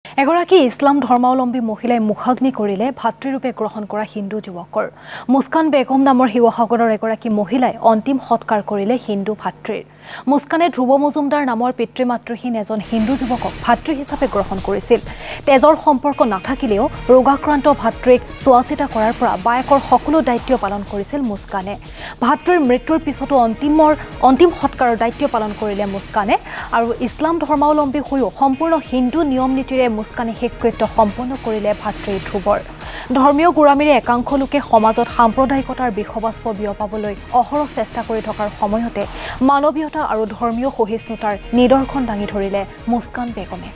এগৰাকী ইছলাম ধৰ্মাৱলম্বী মহিলাই মুখাগ্নি কৰিলে ভাতৃৰূপে গ্ৰহণ কৰা হিন্দু যুৱকৰ মুস্কান বেগম নামৰ শিৱসাগৰৰ এগৰাকী মহিলাই অন্তিম সৎকাৰ কৰিলে হিন্দু ভাতৃৰ মুস্কানে ধ্ৰুৱ মজুমদাৰ নামৰ পিতৃ-মাতৃহীন এজন হিন্দু যুৱকক ভাতৃ হিচাপে গ্ৰহণ কৰিছিল তেজৰ সম্পৰ্ক নাথাকিলেও ৰোগাক্ৰান্ত ভাতৃক চোৱাচিতা কৰাৰ পৰা বায়েকৰ সকলো দায়িত্ব পালন কৰিছিল মুস্কানে ভাতৃৰ মৃত্যুৰ পিছতো অন্তিম সৎকাৰৰ দায়িত্ব পালন কৰিলে মুস্কানে আৰু ইছলাম ধৰ্মাৱলম্বী হৈও সম্পূৰ্ণ হিন্দু নিয়ম নীতিৰে মুস্কানে কৃত্য সম্পন্ন কৰিলে ভাতৃ ধ্ৰুৱৰ ধৰ্মীয় গোৰামীৰে একাংশ লোকে সমাজত সাম্প্ৰদায়িকতাৰ বিখবাস্প বিয়পাবলৈ অহৰহ চেষ্টা কৰি থকাৰ সময়তে মানৱীয়তা আৰু ধৰ্মীয় সহিষ্ণুতাৰ নিদৰ্শন দাঙি ধৰিলে মুস্কান বেগমে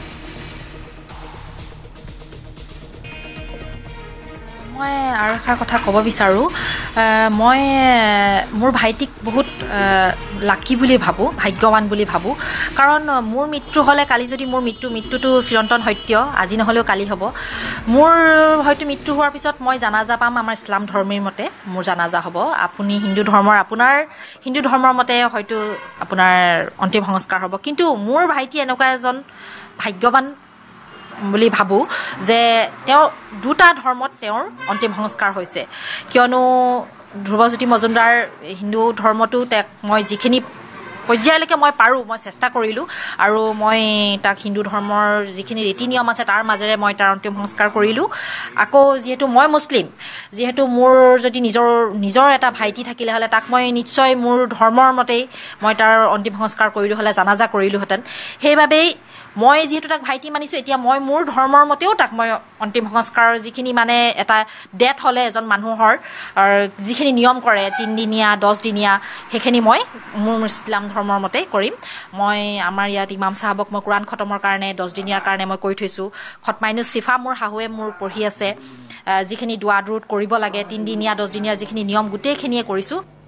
মই আৰু এষাৰ কথা ক'ব বিচাৰোঁ মই মোৰ ভাইটিক বহুত লাকি বুলি ভাবোঁ ভাগ্যৱান বুলি ভাবোঁ কাৰণ মোৰ মৃত্যু হ'লে কালি যদি মোৰ মৃত্যুটো চিৰন্তন সত্য আজি নহ'লেও কালি হ'ব মোৰ হয়তো মৃত্যু হোৱাৰ পিছত মই জানাজা পাম আমাৰ ইছলাম ধৰ্মীৰ মতে মোৰ জানাজা হ'ব আপুনি আপোনাৰ হিন্দু ধৰ্মৰ মতে হয়তো আপোনাৰ অন্তিম সংস্কাৰ হ'ব কিন্তু মোৰ ভাইটি এনেকুৱা এজন ভাগ্যৱান বুলি ভাবোঁ যে তেওঁ দুটা ধৰ্মত তেওঁৰ অন্তিম সংস্কাৰ হৈছে কিয়নো ধ্ৰুৱজ্যোতি মজুমদাৰ হিন্দু ধৰ্মটো মই যিখিনি পৰ্যায়লৈকে মই পাৰোঁ মই চেষ্টা কৰিলোঁ আৰু মই তাক হিন্দু ধৰ্মৰ যিখিনি ৰীতি নিয়ম আছে তাৰ মাজেৰে মই তাৰ অন্তিম সংস্কাৰ কৰিলোঁ আকৌ যিহেতু মই মুছলিম যিহেতু মোৰ যদি নিজৰ এটা ভাইটি থাকিলে হ'লে তাক মই নিশ্চয় মোৰ ধৰ্মৰ মতেই মই তাৰ অন্তিম সংস্কাৰ কৰিলোঁ হ'লে জানাজা কৰিলোঁহেঁতেন সেইবাবেই মই যিহেতু তাক ভাইটি মানিছোঁ এতিয়া মই মোৰ ধৰ্মৰ মতেও তাক মই অন্তিম সংস্কাৰৰ যিখিনি মানে এটা ডেথ হ'লে এজন মানুহৰ যিখিনি নিয়ম কৰে 3 দিনীয়া 10 দিনীয়া সেইখিনি মই মোৰ ইছলাম ধৰ্মৰ মতে কৰিম মই আমাৰ ইয়াত ইমাম চাহাবক মই কোৰাণ খতমৰ কাৰণে 10 দিনীয়াৰ কাৰণে মই কৰি থৈছোঁ খতমাইনুচ চিফা মোৰ শাহুৱে মোৰ পঢ়ি আছে যিখিনি দুৱা দুৰুদ কৰিব লাগে 3 দিনীয়া 10 দিনীয়া যিখিনি নিয়ম গোটেইখিনিয়ে কৰিছোঁ